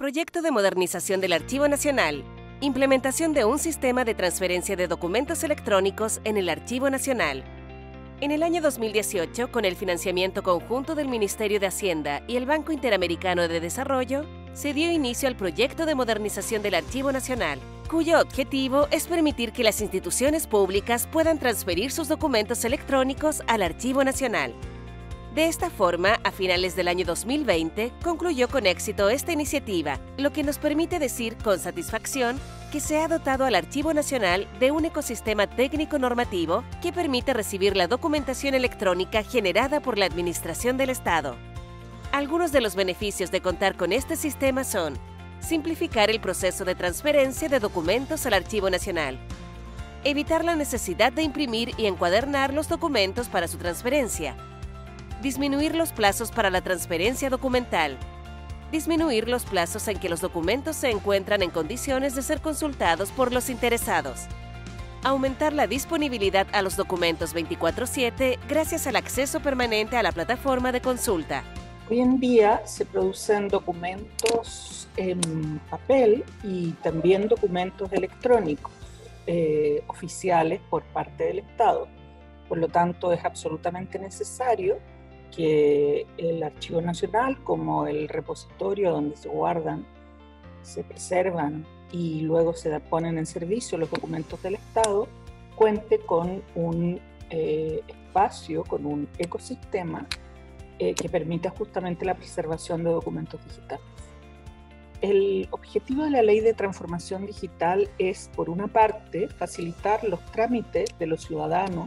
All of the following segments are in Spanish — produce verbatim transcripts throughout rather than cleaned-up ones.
Proyecto de modernización del Archivo Nacional. Implementación de un sistema de transferencia de documentos electrónicos en el Archivo Nacional. En el año dos mil dieciocho, con el financiamiento conjunto del Ministerio de Hacienda y el Banco Interamericano de Desarrollo, se dio inicio al proyecto de modernización del Archivo Nacional, cuyo objetivo es permitir que las instituciones públicas puedan transferir sus documentos electrónicos al Archivo Nacional. De esta forma, a finales del año dos mil veinte, concluyó con éxito esta iniciativa, lo que nos permite decir con satisfacción que se ha dotado al Archivo Nacional de un ecosistema técnico-normativo que permite recibir la documentación electrónica generada por la Administración del Estado. Algunos de los beneficios de contar con este sistema son: simplificar el proceso de transferencia de documentos al Archivo Nacional, evitar la necesidad de imprimir y encuadernar los documentos para su transferencia, disminuir los plazos para la transferencia documental, disminuir los plazos en que los documentos se encuentran en condiciones de ser consultados por los interesados, aumentar la disponibilidad a los documentos veinticuatro siete gracias al acceso permanente a la plataforma de consulta. Hoy en día se producen documentos en papel y también documentos electrónicos eh, oficiales por parte del Estado. Por lo tanto, es absolutamente necesario que el Archivo Nacional, como el repositorio donde se guardan, se preservan y luego se ponen en servicio los documentos del Estado, cuente con un eh, espacio, con un ecosistema eh, que permita justamente la preservación de documentos digitales. El objetivo de la Ley de Transformación Digital es, por una parte, facilitar los trámites de los ciudadanos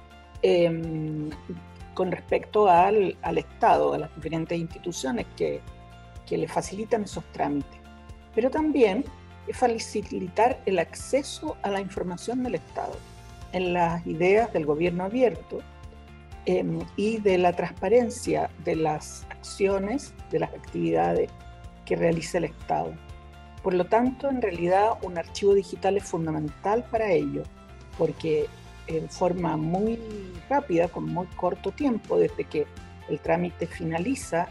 eh, con respecto al, al Estado, a las diferentes instituciones que, que le facilitan esos trámites. Pero también es facilitar el acceso a la información del Estado en las ideas del gobierno abierto eh, y de la transparencia de las acciones, de las actividades que realiza el Estado. Por lo tanto, en realidad, un archivo digital es fundamental para ello, porque en forma muy rápida, con muy corto tiempo, desde que el trámite finaliza,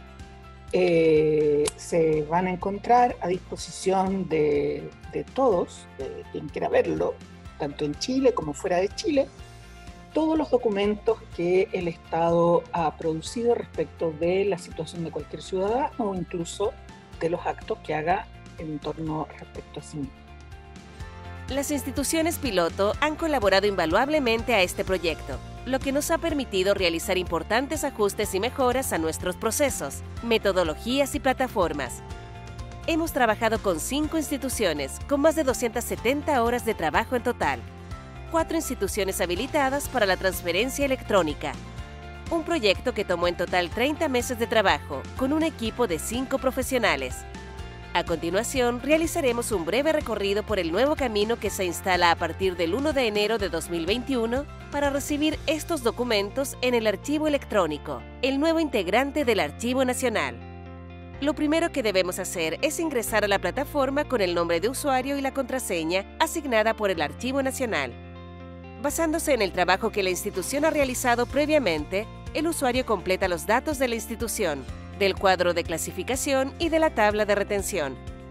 eh, se van a encontrar a disposición de, de todos, de quien quiera verlo, tanto en Chile como fuera de Chile, todos los documentos que el Estado ha producido respecto de la situación de cualquier ciudadano o incluso de los actos que haga en torno respecto a sí mismo. Las instituciones piloto han colaborado invaluablemente a este proyecto, lo que nos ha permitido realizar importantes ajustes y mejoras a nuestros procesos, metodologías y plataformas. Hemos trabajado con cinco instituciones, con más de doscientas setenta horas de trabajo en total, cuatro instituciones habilitadas para la transferencia electrónica. Un proyecto que tomó en total treinta meses de trabajo, con un equipo de cinco profesionales. A continuación, realizaremos un breve recorrido por el nuevo camino que se instala a partir del primero de enero de dos mil veintiuno para recibir estos documentos en el archivo electrónico, el nuevo integrante del Archivo Nacional. Lo primero que debemos hacer es ingresar a la plataforma con el nombre de usuario y la contraseña asignada por el Archivo Nacional. Basándose en el trabajo que la institución ha realizado previamente, el usuario completa los datos de la institución, del cuadro de clasificación y de la tabla de retención.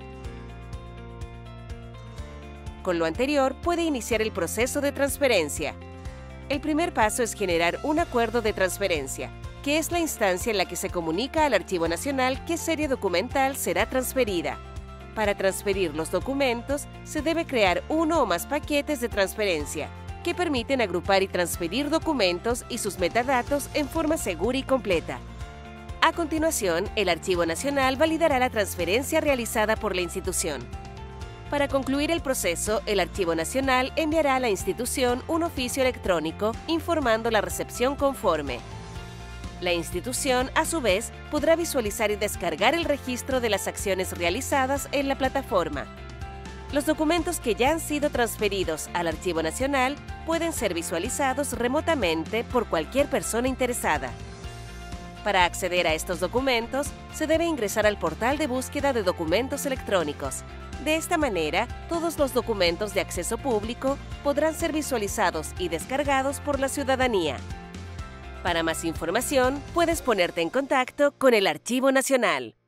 Con lo anterior, puede iniciar el proceso de transferencia. El primer paso es generar un acuerdo de transferencia, que es la instancia en la que se comunica al Archivo Nacional qué serie documental será transferida. Para transferir los documentos, se debe crear uno o más paquetes de transferencia, que permiten agrupar y transferir documentos y sus metadatos en forma segura y completa. A continuación, el Archivo Nacional validará la transferencia realizada por la institución. Para concluir el proceso, el Archivo Nacional enviará a la institución un oficio electrónico informando la recepción conforme. La institución, a su vez, podrá visualizar y descargar el registro de las acciones realizadas en la plataforma. Los documentos que ya han sido transferidos al Archivo Nacional pueden ser visualizados remotamente por cualquier persona interesada. Para acceder a estos documentos, se debe ingresar al portal de búsqueda de documentos electrónicos. De esta manera, todos los documentos de acceso público podrán ser visualizados y descargados por la ciudadanía. Para más información, puedes ponerte en contacto con el Archivo Nacional.